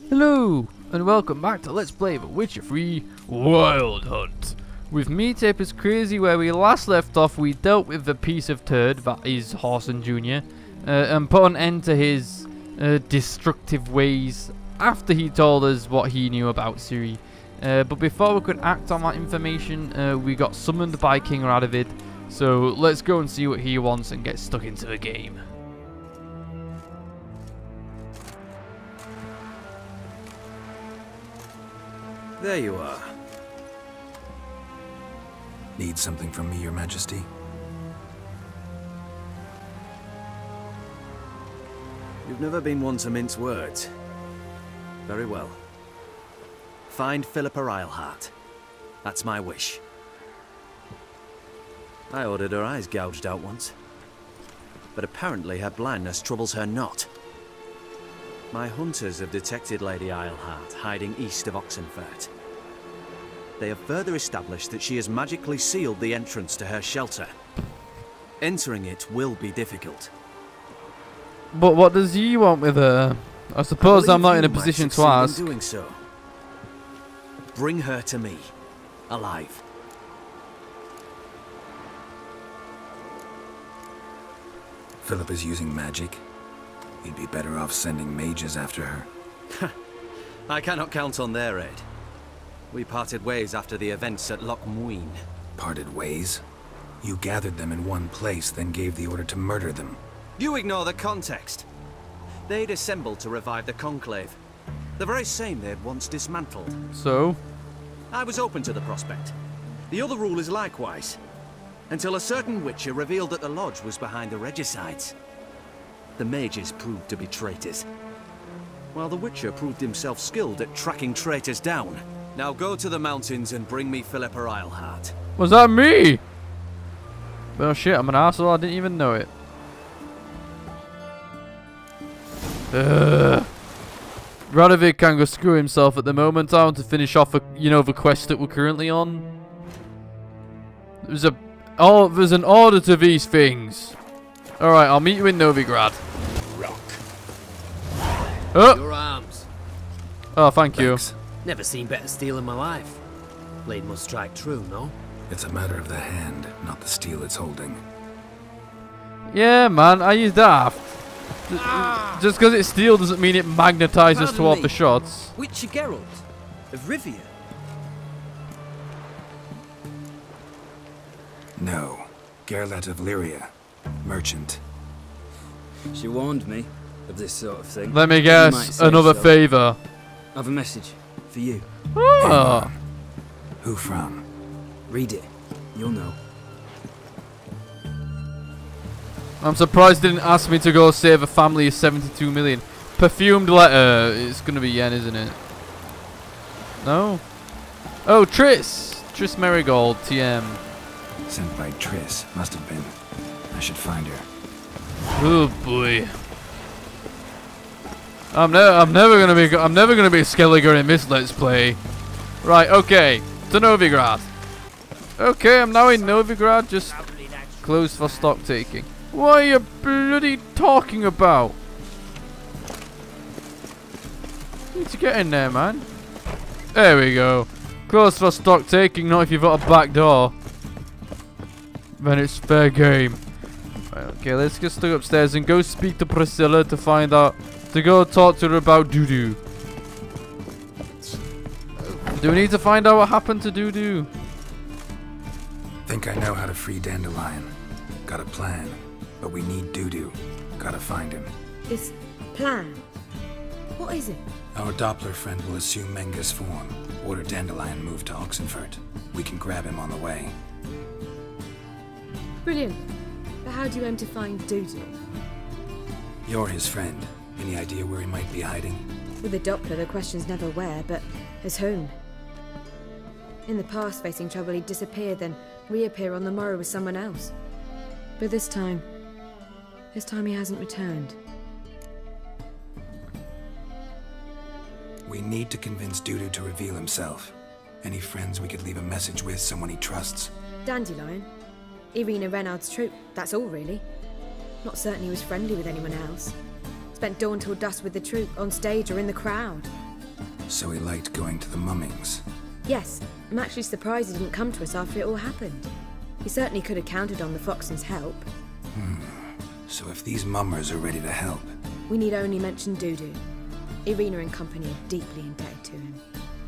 Hello, and welcome back to Let's Play The Witcher 3 Wild Hunt. With me, TapersCrazy, where we last left off, we dealt with the piece of turd that is Horson Jr. And put an end to his destructive ways after he told us what he knew about Ciri. But before we could act on that information, we got summoned by King Radovid. So let's go and see what he wants and get stuck into the game. There you are. Need something from me, Your Majesty? You've never been one to mince words. Very well. Find Philippa Eilhart. That's my wish. I ordered her eyes gouged out once. But apparently her blindness troubles her not. My hunters have detected Lady Eilhart hiding east of Oxenfurt. They have further established that she has magically sealed the entrance to her shelter. Entering it will be difficult. But what does he want with her? I suppose I'm not in a position to ask. In doing so. Bring her to me, alive. Philip is using magic. You'd be better off sending mages after her. I cannot count on their aid. We parted ways after the events at Loch Muin. Parted ways? You gathered them in one place, then gave the order to murder them. You ignore the context. They'd assembled to revive the Conclave. The very same they'd once dismantled. So? I was open to the prospect. The other rulers likewise. Until a certain Witcher revealed that the Lodge was behind the regicides. The mages proved to be traitors, while the Witcher proved himself skilled at tracking traitors down. Now go to the mountains and bring me Philippa Eilhart. Was that me? Oh shit, I'm an arsehole, I didn't even know it. Radovid can go screw himself at the moment. I want to finish off, the quest that we're currently on. There's an order to these things. Alright, I'll meet you in Novigrad. Rock. Oh! Your arms. Oh, thank you. Never seen better steel in my life. Blade must strike true, no? It's a matter of the hand, not the steel it's holding. Yeah, man, are you daft? Just because it's steel doesn't mean it magnetizes toward the shots. Witcher Geralt of Rivia. No. Geralt of Lyria. Merchant. She warned me of this sort of thing. Let me guess, another favor. I have a message for you. Oh. Who from? Read it. You'll know. I'm surprised they didn't ask me to go save a family of 72 million. Perfumed letter. It's gonna be yen, isn't it? No? Oh, Triss! Triss Merigold, TM. Sent by Triss. Must have been. I should find her. Oh boy. I'm never gonna be Skelliger in this Let's Play. Right, okay. To Novigrad. Okay, I'm now in Novigrad, just closed for stock taking. What are you bloody talking about? Need to get in there, man. There we go. Closed for stock taking, not if you've got a back door. Then it's fair game. Right, okay, let's get stuck upstairs and go speak to Priscilla to find out. To go talk to her about Dudu. Do we need to find out what happened to Dudu? Think I know how to free Dandelion. Got a plan. But we need Dudu. Gotta find him. This plan? What is it? Our doppler friend will assume Menga's form. Order Dandelion moved to Oxenfurt. We can grab him on the way. Brilliant. But how do you aim to find Dudu? You're his friend. Any idea where he might be hiding? With the Doppler, the question's never where, but as whom. In the past, facing trouble, he'd disappear, then reappear on the morrow with someone else. But this time he hasn't returned. We need to convince Dudu to reveal himself. Any friends we could leave a message with, someone he trusts? Dandelion. Irina Renard's troop, that's all really. Not certain he was friendly with anyone else. Spent dawn till dusk with the troop, on stage or in the crowd. So he liked going to the mummings. Yes, I'm actually surprised he didn't come to us after it all happened. He certainly could have counted on the Foxen's help. So if these mummers are ready to help... We need only mention Dudu. Irina and company are deeply indebted to him.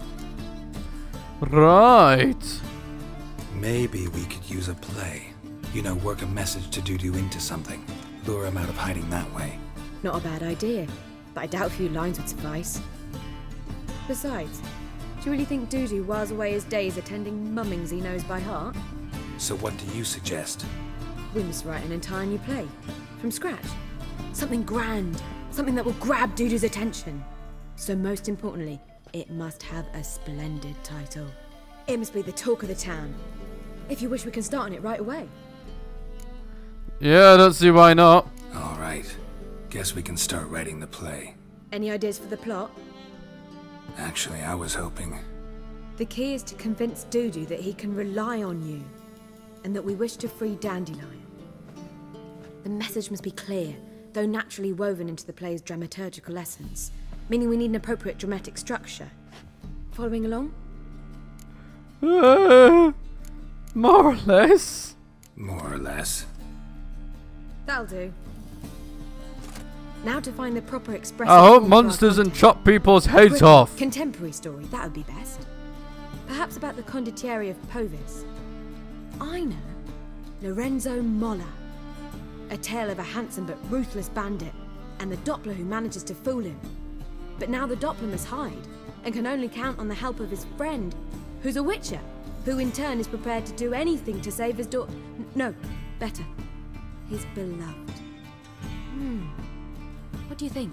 Right. Maybe we could use a play. You know, work a message to Dudu into something. Lure him out of hiding that way. Not a bad idea, but I doubt a few lines would suffice. Besides, do you really think Dudu whiles away his days attending mummings he knows by heart? So what do you suggest? We must write an entire new play. From scratch. Something grand. Something that will grab Dudu's attention. So most importantly, it must have a splendid title. It must be the talk of the town. If you wish, we can start on it right away. Yeah, I don't see why not. Alright. Guess we can start writing the play. Any ideas for the plot? Actually, I was hoping... The key is to convince Dudu that he can rely on you, and that we wish to free Dandelion. The message must be clear, though naturally woven into the play's dramaturgical essence, meaning we need an appropriate dramatic structure. Following along? More or less. More or less. That'll do. Now to find the proper expression. I hope monsters and chop people's heads off. Contemporary story, that would be best. Perhaps about the condottieri of Povis. I know. Lorenzo Molla. A tale of a handsome but ruthless bandit, and the doppler who manages to fool him. But now the doppler must hide, and can only count on the help of his friend, who's a witcher, who in turn is prepared to do anything to save his daughter. No, better. His beloved. What do you think?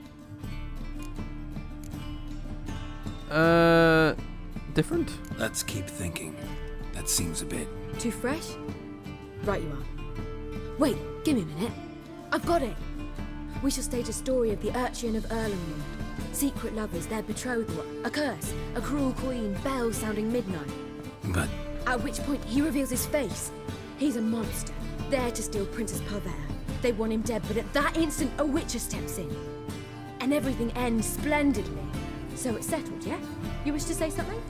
Different? Let's keep thinking. That seems a bit... Too fresh? Right you are. Wait, give me a minute. I've got it! We shall stage a story of the urchin of Erlenwood. Secret lovers, their betrothal, a curse, a cruel queen, bells sounding midnight. But... At which point he reveals his face. He's a monster, there to steal Princess Pavera. They want him dead, but at that instant a witcher steps in. And everything ends splendidly. So it's settled, yeah? You wish to say something?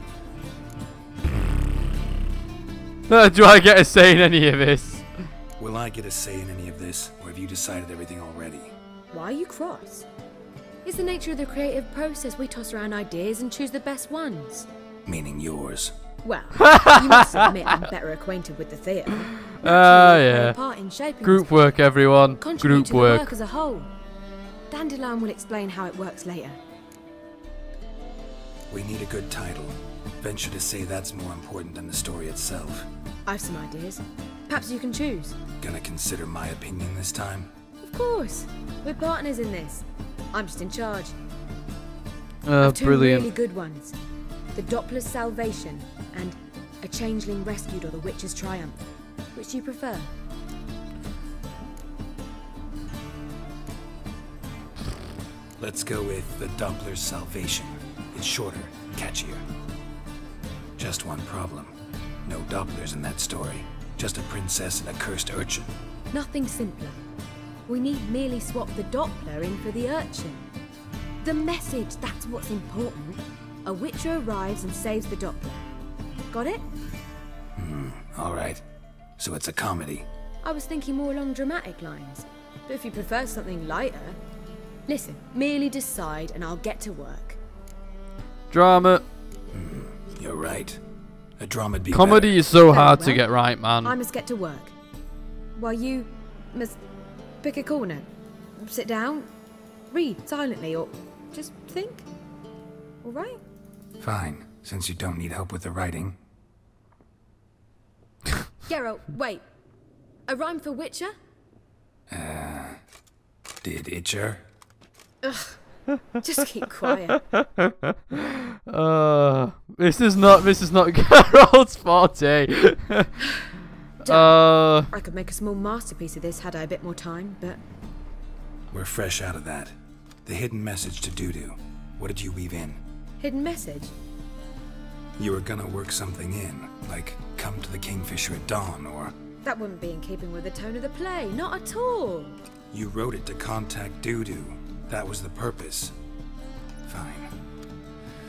Do I get a say in any of this? Will I get a say in any of this, or have you decided everything already? Why are you cross? It's the nature of the creative process. We toss around ideas and choose the best ones. Meaning yours. Well, you must admit I'm better acquainted with the theatre. Yeah. Part in shaping Group work, everyone. Contribute Group to the work. work as a whole. Dandelion will explain how it works later. We need a good title. Venture to say that's more important than the story itself. I've some ideas. Perhaps you can choose. Gonna consider my opinion this time? Of course. We're partners in this. I'm just in charge. I've two Brilliant. really good ones. The Doppler's Salvation and A Changeling Rescued or the Witcher's Triumph. Which do you prefer? Let's go with The Doppler's Salvation. It's shorter, catchier. Just one problem. No Dopplers in that story. Just a princess and a cursed urchin. Nothing simpler. We need merely swap the Doppler in for the urchin. The message, that's what's important. A witcher arrives and saves the Doppler. Got it? Alright. So it's a comedy. I was thinking more along dramatic lines. But if you prefer something lighter... Listen, merely decide and I'll get to work. Drama. You're right. A drama'd be Comedy better. is so Very hard to well. get right, man. I must get to work. While you must pick a corner. Sit down, read silently, or just think. All right? Fine, since you don't need help with the writing. Geralt, wait. A rhyme for Witcher? Did Itcher? Just keep quiet. This is not Geralt's forte. I could make a small masterpiece of this had I a bit more time, but... We're fresh out of that. The hidden message to Dudu. What did you weave in? Hidden message? You were gonna work something in, like come to the Kingfisher at dawn, or... That wouldn't be in keeping with the tone of the play, not at all. You wrote it to contact Dudu. That was the purpose. Fine.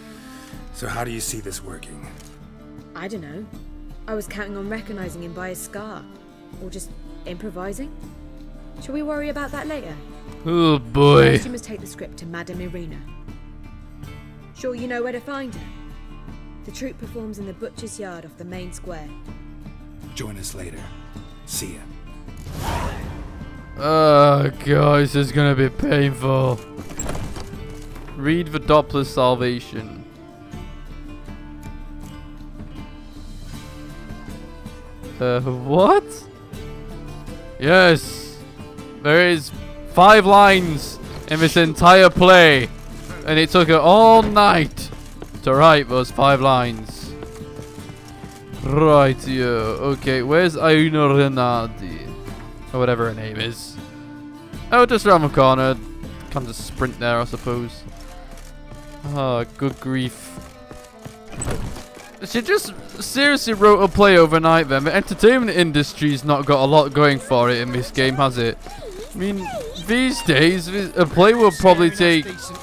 So how do you see this working? I don't know. I was counting on recognizing him by his scar. Or just improvising. Shall we worry about that later? Oh boy. First you must take the script to Madame Irina. Sure you know where to find her? The troupe performs in the butcher's yard off the main square. Join us later. See ya. Oh god, this is gonna be painful. Read the Doppler salvation. What? Yes! There is 5 lines in this entire play. And it took her all night to write those 5 lines. Right here. Okay, where's Irina Renardi? Or whatever her name is. Oh, just around the corner. Can't just sprint there, I suppose. Oh, good grief. She just seriously wrote a play overnight then. The entertainment industry's not got a lot going for it in this game, has it? I mean, these days, a play will probably take...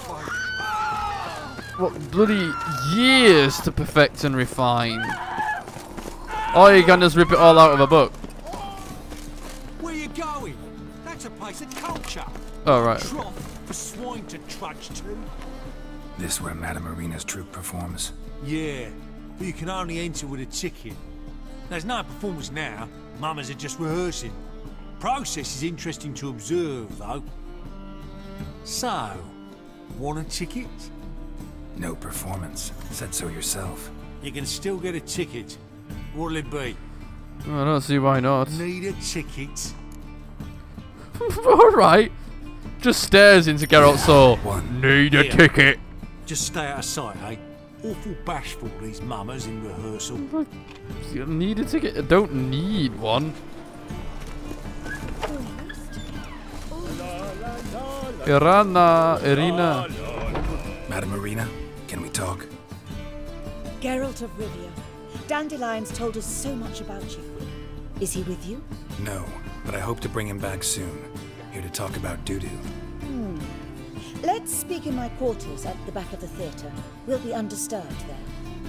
what, bloody years to perfect and refine. Or you can just rip it all out of a book. Where you going? That's a place of culture. Oh, right. Trough for swine to trudge to. This where Madame Irina's troupe performs? Yeah, but you can only enter with a ticket. There's no performance now. Mamas are just rehearsing. Process is interesting to observe, though. So, want a ticket? No performance. Said so yourself. You can still get a ticket. What'll it be? I don't see why not. Need a ticket? Alright. Just stares into Geralt's soul. One. Need a ticket. Just stay out of sight, eh? Awful bashful, these mamas in rehearsal. You need a ticket? I don't need one. Irina. Madame Irina, can we talk? Geralt of Rivia. Dandelion's told us so much about you. Is he with you? No, but I hope to bring him back soon. Here to talk about Dudu. Let's speak in my quarters at the back of the theatre. We'll be undisturbed there.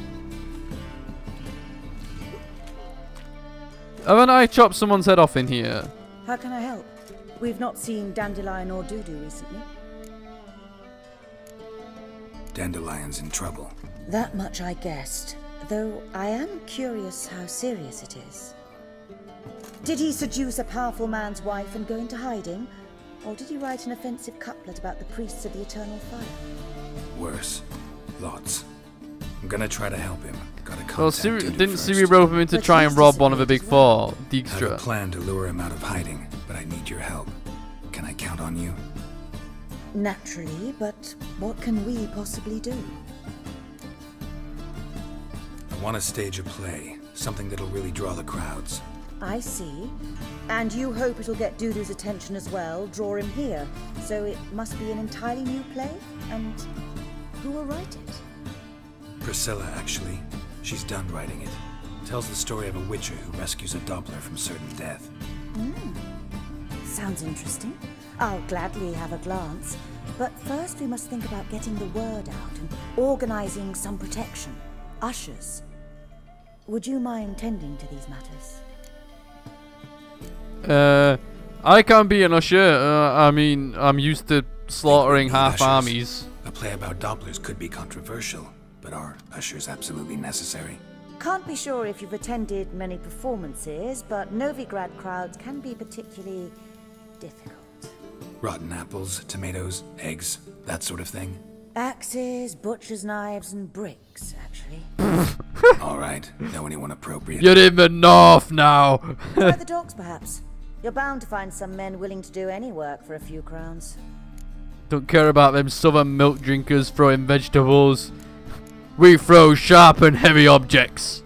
Haven't I chopped someone's head off in here? How can I help? We've not seen Dandelion or Dudu recently. Dandelion's in trouble. That much I guessed, though I am curious how serious it is. Did he seduce a powerful man's wife and go into hiding? Or did he write an offensive couplet about the priests of the eternal fire? Worse. Lots. I'm gonna try to help him. Gotta contact Well, Dudu didn't first. Ciri rope him into But try he's and rob one of the big disappeared as well. four? I have a Dijkstra. plan to lure him out of hiding, but I need your help. Can I count on you? Naturally, but what can we possibly do? I want to stage a play. Something that'll really draw the crowds. I see. And you hope it'll get Dudu's attention as well, draw him here. So it must be an entirely new play? And who will write it? Priscilla, actually. She's done writing it. Tells the story of a witcher who rescues a doppler from certain death. Sounds interesting. I'll gladly have a glance. But first we must think about getting the word out and organizing some protection. Ushers. Would you mind tending to these matters? I can't be an usher. I mean, I'm used to slaughtering half Ushers. armies. A play about dopplers could be controversial, but are ushers absolutely necessary? Can't be sure if you've attended many performances, but Novigrad crowds can be particularly difficult. Rotten apples, tomatoes, eggs, that sort of thing? Axes, butcher's knives, and bricks, actually. Alright, know anyone appropriate? You're in the north now. Try the dogs, perhaps. You're bound to find some men willing to do any work for a few crowns. Don't care about them southern milk drinkers throwing vegetables. We throw sharp and heavy objects.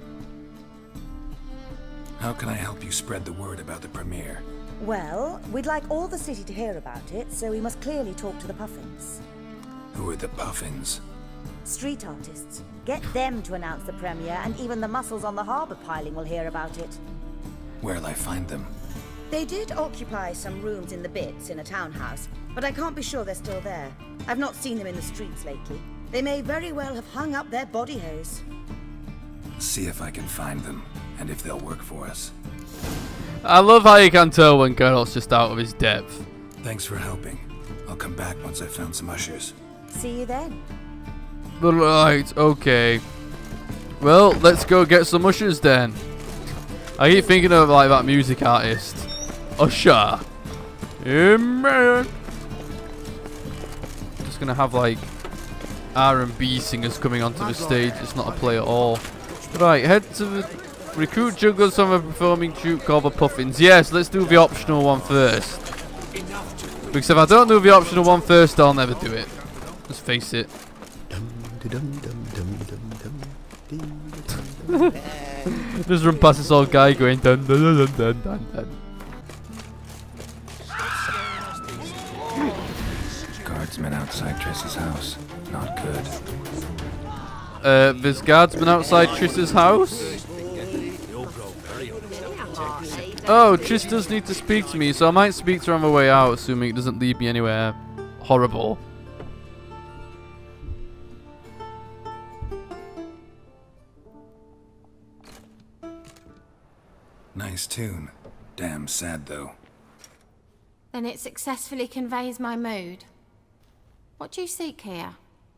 How can I help you spread the word about the premiere? Well, we'd like all the city to hear about it, so we must clearly talk to the Puffins. Who are the Puffins? Street artists. Get them to announce the premiere, and even the mussels on the harbour piling will hear about it. Where'll I find them? They did occupy some rooms in the Bits in a townhouse, but I can't be sure they're still there. I've not seen them in the streets lately. They may very well have hung up their body hose. See if I can find them, and if they'll work for us. I love how you can tell when Geralt's just out of his depth. Thanks for helping. I'll come back once I've found some ushers. See you then. Right, okay. Well, let's go get some ushers then. I keep thinking of like that music artist. Usher. Yeah, man. Just gonna have like R&B singers coming onto the stage. It's not a play at all. Right, head to the recruit jugglers from a performing troupe called the Puffins. Yes, let's do the optional one first. Because if I don't do the optional one first, I'll never do it. Let's face it. Just run past this old guy going dun dun dun dun dun dun. Guardsmen outside Triss's house. Not good. There's guardsmen outside Triss's house? Oh, Triss does need to speak to me, so I might speak to her on the way out, assuming it doesn't lead me anywhere horrible. Nice tune. Damn sad, though. Then it successfully conveys my mood. What do you seek here?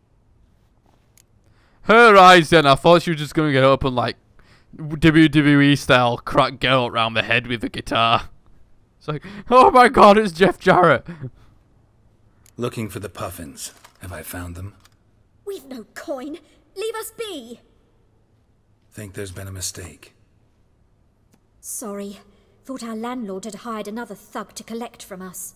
Her eyes then, I thought she was just going to get up and like WWE style crack Geralt round the head with a guitar. It's like, oh my god, it's Jeff Jarrett. Looking for the Puffins. Have I found them? We've no coin. Leave us be. Think there's been a mistake. Sorry. Thought our landlord had hired another thug to collect from us.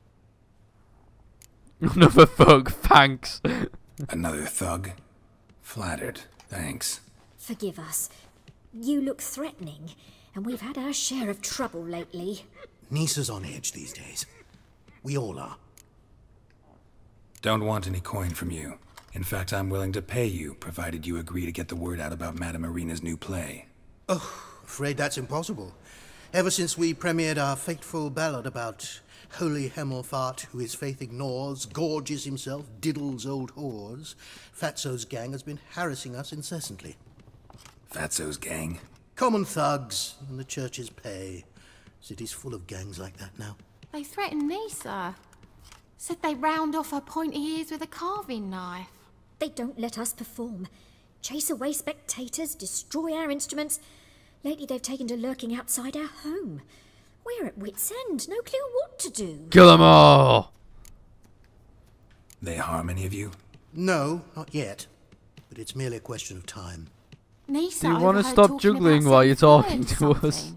Another thug, thanks. Another thug? Flattered, thanks. Forgive us. You look threatening, and we've had our share of trouble lately. Nisa's on edge these days. We all are. Don't want any coin from you. In fact, I'm willing to pay you, provided you agree to get the word out about Madame Irina's new play. Oh, afraid that's impossible. Ever since we premiered our fateful ballad about holy Hemelfart, who his faith ignores, gorges himself, diddles old whores, Fatso's gang has been harassing us incessantly. Fatso's gang? Common thugs in the church's pay. City's full of gangs like that now. They threatened Nisa. Said they round off her pointy ears with a carving knife. They don't let us perform. Chase away spectators, destroy our instruments. Lately they've taken to lurking outside our home. We're at wit's end, no clue what to do. Kill them all! They harm any of you? No, not yet. But it's merely a question of time. Nisa, Do you want to stop juggling while you're talking to us?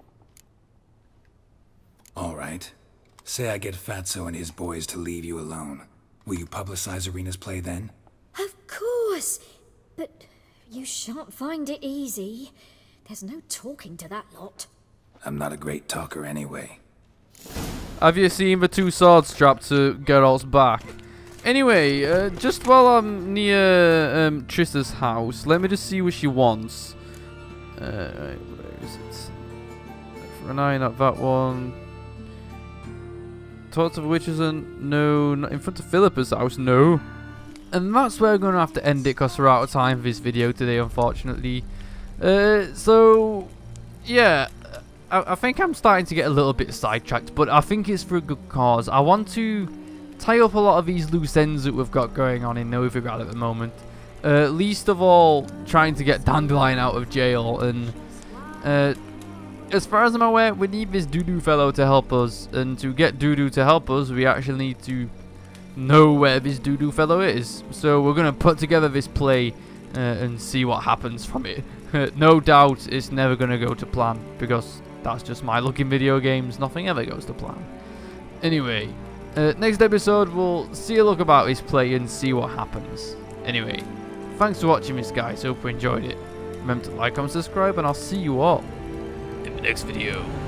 Alright. Say I get Fatso and his boys to leave you alone. Will you publicize Irina's play then? Of course. But you shan't find it easy. There's no talking to that lot. I'm not a great talker anyway. Have you seen the two swords strapped to Geralt's back? Anyway, just while I'm near Triss's house, let me just see what she wants. Where is it? For an eye, not that one. Talk to the witches and no, not in front of Philippa's house, no. And that's where we're going to have to end it because we're out of time for this video today, unfortunately. So, yeah, I think I'm starting to get a little bit sidetracked, but I think it's for a good cause. I want to tie up a lot of these loose ends that we've got going on in Novigrad at the moment. Least of all, trying to get Dandelion out of jail. And as far as I'm aware, we need this Dudu fellow to help us. And to get Dudu to help us, we actually need to know where this Dudu fellow is. So we're going to put together this play and see what happens from it. No doubt it's never going to go to plan, because that's just my luck in video games. Nothing ever goes to plan. Anyway, next episode we'll see a look about this play and see what happens. Anyway, thanks for watching this, guys. Hope you enjoyed it. Remember to like, comment, subscribe, and I'll see you all in the next video.